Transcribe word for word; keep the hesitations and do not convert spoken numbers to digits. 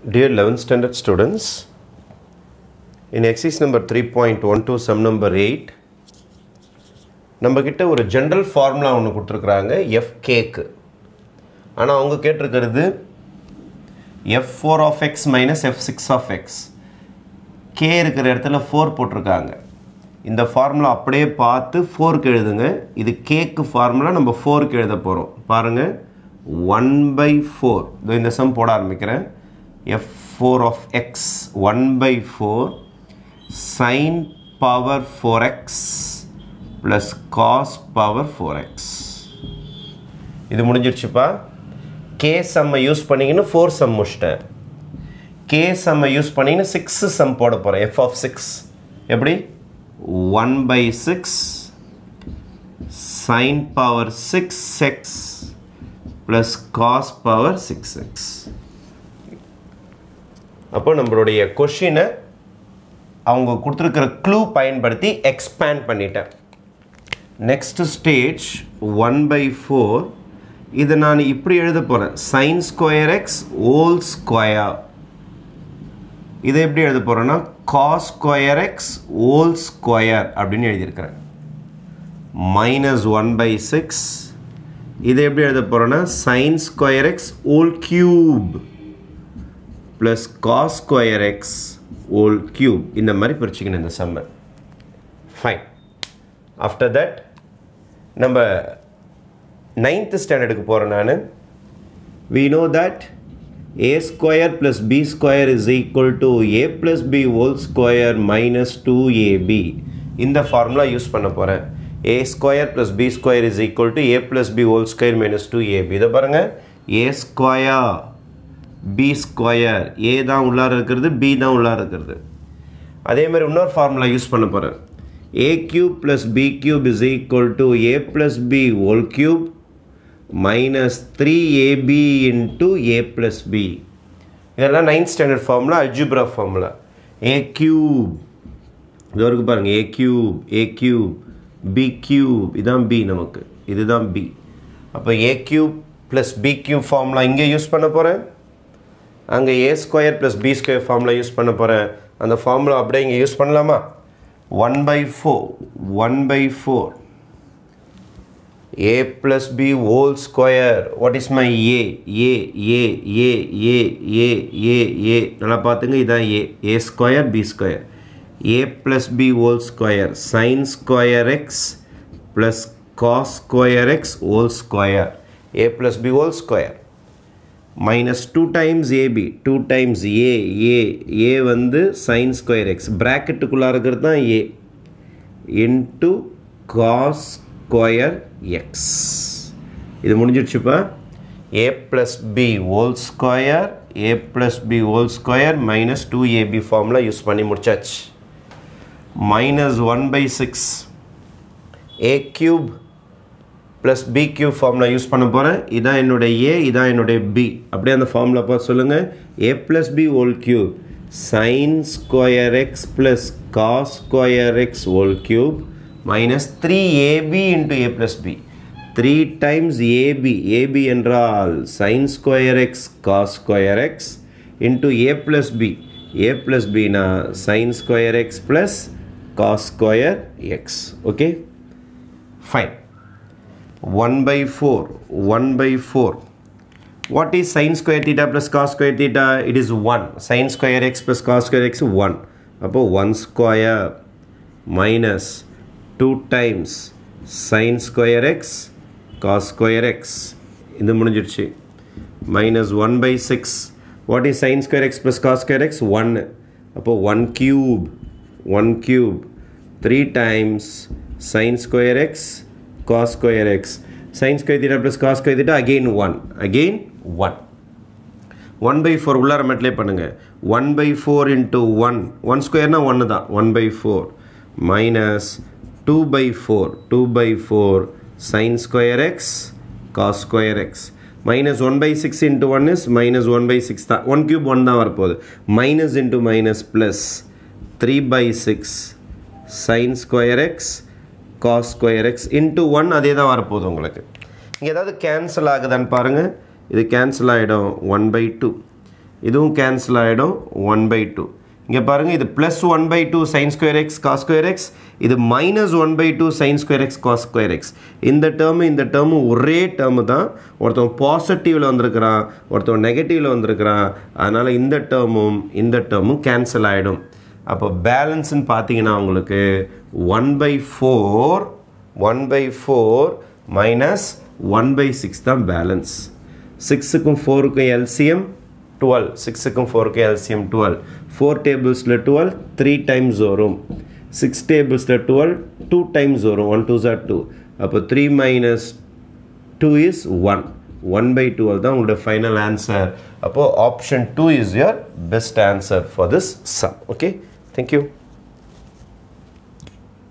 Dear eleventh standard students, in exercise number three point one two sum number eight, நம்ம கிட்ட ஒரு general formula ஒன்று கொடுத்துருக்குறாங்க fkக்கு. ஆனால் அவங்க கேட்டிருக்கிறது f four of x minus f six of x. k இருக்கிற இடத்துல four போட்டிருக்காங்க. இந்த ஃபார்முலா அப்படியே பார்த்து ஃபோருக்கு எழுதுங்க. இது கேக்கு ஃபார்முலா நம்ம ஃபோருக்கு எழுத போகிறோம். பாருங்கள், ஒன் பை ஃபோர். இந்த சம் போட ஆரம்பிக்கிறேன். f four of x one by four sin power four x plus cos power four x. இது முடிஞ்சிருச்சுப்பா. k சம்மை யூஸ் பண்ணிங்கன்னு four சம் முடிச்சிட்டேன். k சம்மை யூஸ் பண்ணிங்கன்னு six சம் போட போகிறேன். f of six எப்படி? one by six sin power six x plus cos power six x. அப்போ நம்மளுடைய கொஷினை அவங்க கொடுத்துருக்கிற க்ளூ பயன்படுத்தி எக்ஸ்பேண்ட் பண்ணிட்டேன். Next stage one by four. இதை நான் இப்படி எழுத போகிறேன், sine square x whole square. இதை எப்படி எழுத போகிறேன்னா cos square x whole square அப்படின்னு எழுதியிருக்கிறேன். Minus one by six. இதை எப்படி எழுத போகிறேன்னா sine square x whole cube plus cos square x whole cube. இந்த மாதிரி பிரிச்சுக்கணும் இந்த சம்மை. ஃபைன். ஆஃப்டர் தட் நம்ம நைன்த் ஸ்டாண்டர்டுக்கு போகிறேன் நான். we know that a square plus b square is equal to a plus b whole square minus two a b. இந்த ஃபார்முலா யூஸ் பண்ண போகிறேன். a square plus b square is equal to a plus b whole square minus two a b. இதை பாருங்கள், a square b square. A தான் உள்ளார இருக்கிறது, B தான் உள்ளார இருக்கிறது. அதே மாதிரி இன்னொரு ஃபார்முலா யூஸ் பண்ண போகிறேன். A cube plus b cube is equal to a plus b whole cube minus three a b into a plus b. இதெல்லாம் ninth standard formula, algebra formula. A cube இது வரைக்கும் பாருங்கள், a cube a cube b cube, இதுதான் b, நமக்கு இதுதான் b. அப்போ a cube plus b cube formula இங்கே use பண்ண போகிறேன். அங்கே a square plus b square formula use பண்ண போகிறேன். அந்த ஃபார்முலா அப்படியே இங்கே யூஸ் பண்ணலாமா? One by four one by four a plus b whole square. What is my a? A a a a a a a நல்லா பார்த்துங்க, இதான் a. A square b square. A plus b whole square sine square x plus cos square x whole square. A plus b whole square minus two times ab, two times a, a, a வந்து sin square x, bracketக்குள்ளே இருக்கிறது தான் a, into cos square x. இது முடிஞ்சிடுச்சுப்பா. a plus b whole square, a plus b whole square minus two a b formula use பண்ணி முடிச்சாச்சு. minus one by six a cube plus b cube formula use பண்ண போகிறேன். இதான் என்னுடைய ஏ, இதான் என்னுடைய பி. அப்படியே அந்த ஃபார்முலா பார்த்து சொல்லுங்கள். A plus b whole cube sine square x plus cos square x whole cube minus three a b into a plus b. Three times a b, a b என்றால் sine square x cos square x into a plus b. A plus பினா sine square x plus cos square x. Okay, fine. one by four one by four. What is sin square theta plus cos square theta? It is one. Sin square x plus cos square x one. அப்போ one square minus two times sin square x cos square x. இது முடிஞ்சிடுச்சு. minus one by six. What is sin square x plus cos square x? one. அப்போ one cube one cube three times sin square x cos square x. sin square theta plus cos square theta again one. Again one. one by four உள்ளார மட்டிலே பண்ணுங்க. one by four into one. one square na one தான். one by four minus two by four. two by four sin square x cos square x. minus one by six into one is minus one by six தான். one cube one தான் வரப்போகுது. minus into minus plus three by six sin square x cos square x into one. அதே தான் வரப்போகுது உங்களுக்கு. இங்கே ஏதாவது cancel ஆகுதான்னு பாருங்கள். இது கேன்சல் ஆகிடும். ஒன் பை டூ இதுவும் கேன்சல் ஆகிடும் ஒன் பை டூ இங்கே பாருங்கள் இது plus one by two sine square x cos square x இது minus one by two sine square x cos square x இந்த டேர்மு இந்த டேர்மு ஒரே டேர்மு தான் ஒருத்தவன் பாசிட்டிவில் வந்திருக்கிறான் ஒருத்தவன் நெகட்டிவில் வந்திருக்கிறான் அதனால் இந்த டேர்மும் இந்த டேர்மும் கேன்சல் ஆகிடும் அப்போ பேலன்ஸ்ன்னு பார்த்தீங்கன்னா உங்களுக்கு one by four one by four minus one by six தான் பேலன்ஸ் சிக்ஸுக்கும் ஃபோருக்கும் எல்சிஎம் டுவெல் சிக்ஸுக்கும் ஃபோருக்கும் எல்சிஎம் டுவெல் ஃபோர் டேபிள்ஸில் டுவெல் த்ரீ டைம்ஸ் வரும் சிக்ஸ் டேபிள்ஸில் டுவெல் டூ டைம்ஸ் வரும் ஒன் டூ ஜார் டூ அப்போ three minus two is one one by twelve தான் உங்களோட ஃபைனல் ஆன்சர் அப்போ option two is your best answer for this sum okay thank you